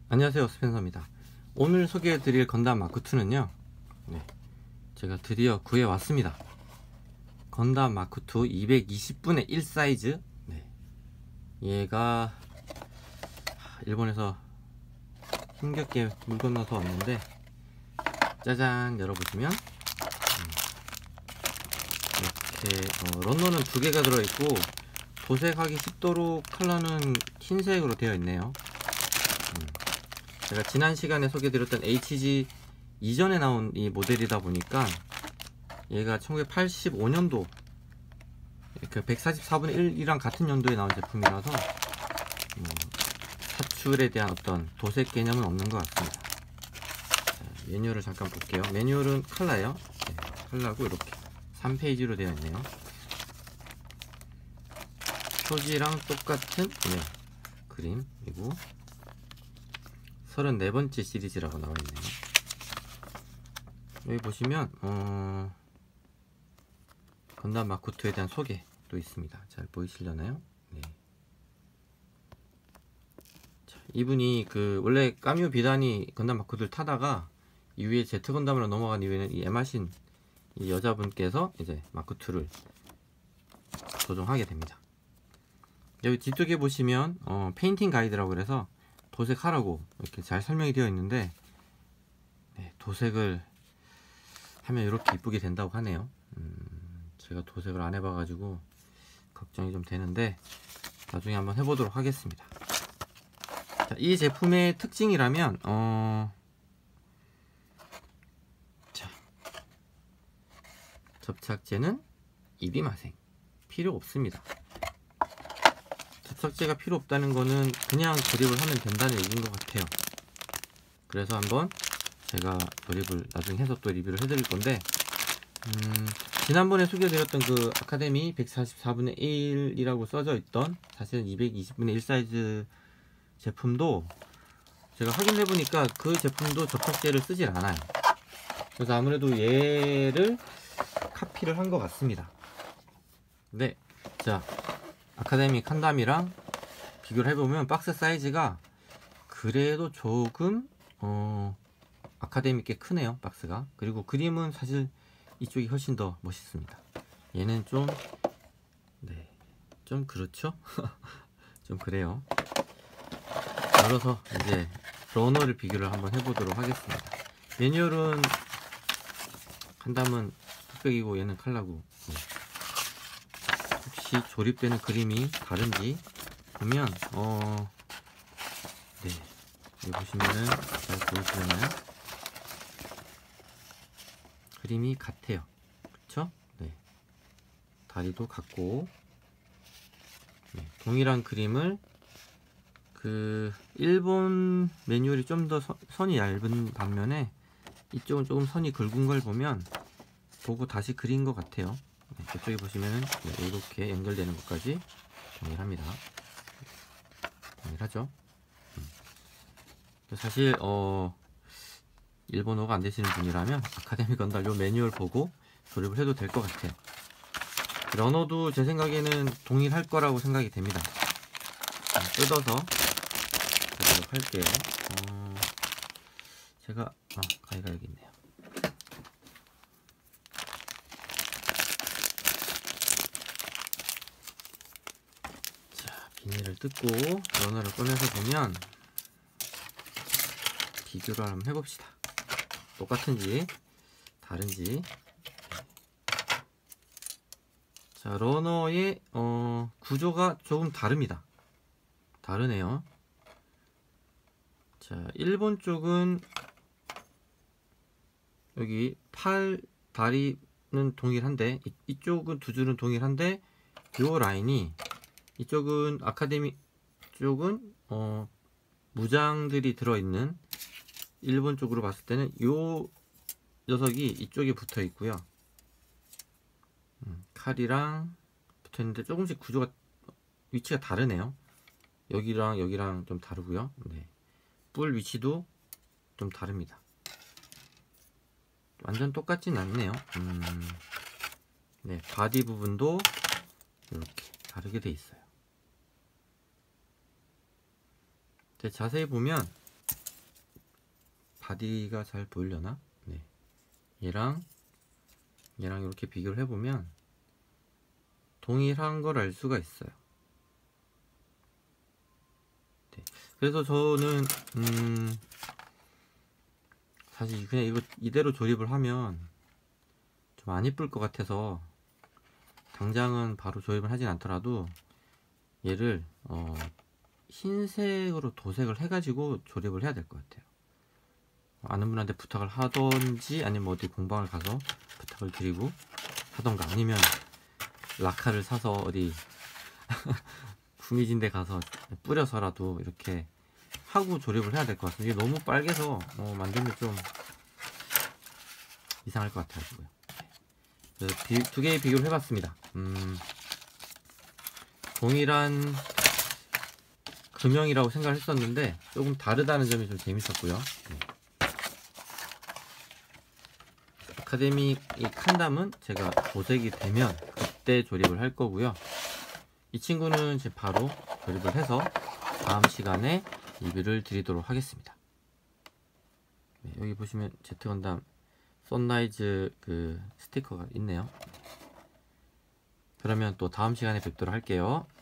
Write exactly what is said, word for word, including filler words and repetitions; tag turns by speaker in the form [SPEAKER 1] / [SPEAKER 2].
[SPEAKER 1] 안녕하세요, 스펜서입니다. 오늘 소개해드릴 건담 마크이는요 네, 제가 드디어 구해왔습니다. 건담 마크이 이백이십 분의 일 사이즈. 네, 얘가 일본에서 힘겹게 물 건너서 왔는데, 짜잔 열어보시면 이렇게 어, 런너는 두 개가 들어있고 도색하기 쉽도록 컬러는 흰색으로 되어 있네요. 음. 제가 지난 시간에 소개드렸던 에이치지 이전에 나온 이 모델이다 보니까 얘가 천구백팔십오 년도 그 백사십사 분의 일이랑 같은 연도에 나온 제품이라서 음, 사출에 대한 어떤 도색 개념은 없는 것 같습니다. 자, 매뉴얼을 잠깐 볼게요. 매뉴얼은 컬러예요. 네, 컬러고 이렇게 삼 페이지로 되어 있네요. 표지랑 똑같은 네, 그림, 그리고 서른네 번째 시리즈라고 나와있네요. 여기 보시면 어... 건담 마크이에 대한 소개도 있습니다. 잘 보이시려나요? 네. 자, 이분이 그 원래 까뮤 비단이 건담 마크이를 타다가 이후에 제트 건담으로 넘어간 이후에는 이 에마신 이 여자분께서 이제 마크이를 조종하게 됩니다. 여기 뒤쪽에 보시면 어, 페인팅 가이드라고 그래서 도색하라고 이렇게 잘 설명이 되어 있는데, 네, 도색을 하면 이렇게 이쁘게 된다고 하네요. 음, 제가 도색을 안 해봐 가지고 걱정이 좀 되는데 나중에 한번 해보도록 하겠습니다. 자, 이 제품의 특징이라면 어... 자, 접착제는 이비마생 필요 없습니다. 접착제가 필요 없다는 거는 그냥 조립을 하면 된다는 얘기인 것 같아요. 그래서 한번 제가 조립을 나중에 해서 또 리뷰를 해드릴 건데, 음, 지난번에 소개해드렸던 그 아카데미 백사십사 분의 일이라고 써져 있던 사실은 이백이십 분의 일 사이즈 제품도 제가 확인해 보니까 그 제품도 접착제를 쓰질 않아요. 그래서 아무래도 얘를 카피를 한 것 같습니다. 네, 자, 아카데미 칸담이랑 비교를 해보면 박스 사이즈가 그래도 조금 어, 아카데미 꽤 크네요, 박스가. 그리고 그림은 사실 이쪽이 훨씬 더 멋있습니다. 얘는 좀 네, 좀 그렇죠? 좀 그래요. 열어서 이제 러너를 비교를 한번 해보도록 하겠습니다. 매뉴얼은 칸담은 흑백이고 얘는 칼라고. 네. 혹시 조립되는 그림이 다른지 보면 어, 네, 여기 보시면은 잘 보이시려나요? 그림이 같아요. 그쵸? 네, 다리도 같고. 네, 동일한 그림을 그 일본 매뉴얼이 좀 더 선이 얇은 반면에 이쪽은 조금 선이 굵은 걸 보면 보고 다시 그린 것 같아요. 네, 저쪽에 보시면은 네, 이렇게 연결되는 것까지 동일합니다. 동일하죠? 음. 사실 어 일본어가 안 되시는 분이라면 아카데미 건담 요 매뉴얼 보고 조립을 해도 될 것 같아요. 러너도 제 생각에는 동일할 거라고 생각이 됩니다. 뜯어서 보도록 할게요. 어, 제가 아, 가위가 여기 있네요. 자, 비닐을 뜯고 러너를 꺼내서 보면 비교를 한번 해봅시다. 똑같은지 다른지. 자, 러너의 어, 구조가 조금 다릅니다. 다르네요. 자, 일본 쪽은 여기 팔, 다리는 동일한데 이, 이쪽은 두 줄은 동일한데 요 라인이, 이쪽은 아카데미 쪽은 어, 무장들이 들어있는 일본 쪽으로 봤을 때는 요 녀석이 이쪽에 붙어 있고요. 음, 칼이랑 붙어 있는데 조금씩 구조가 위치가 다르네요. 여기랑 여기랑 좀 다르고요. 네. 뿔 위치도 좀 다릅니다. 완전 똑같진 않네요. 음, 네, 바디 부분도 이렇게 다르게 돼 있어요. 자세히 보면 바디가 잘 보이려나? 네. 얘랑 얘랑 이렇게 비교를 해보면 동일한 걸 알 수가 있어요. 네. 그래서 저는 음 사실 그냥 이거 이대로 조립을 하면 좀 안 이쁠 것 같아서 당장은 바로 조립을 하진 않더라도 얘를 어 흰색으로 도색을 해가지고 조립을 해야 될 것 같아요. 아는 분한테 부탁을 하던지 아니면 어디 공방을 가서 부탁을 드리고 하던가, 아니면 라카를 사서 어디 구미진 데 가서 뿌려서라도 이렇게 하고 조립을 해야 될 것 같습니다. 이게 너무 빨개서 어, 만들면 좀 이상할 것 같아가지고요. 두 개의 비교를 해봤습니다. 음, 동일한 금형이라고 생각을 했었는데 조금 다르다는 점이 좀 재밌었고요. 네. 아카데미 이 칸담은 제가 도색이 되면 그때 조립을 할 거고요. 이 친구는 이제 바로 조립을 해서 다음 시간에 리뷰를 드리도록 하겠습니다. 네, 여기 보시면 제트건담 선라이즈 그 스티커가 있네요. 그러면 또 다음 시간에 뵙도록 할게요.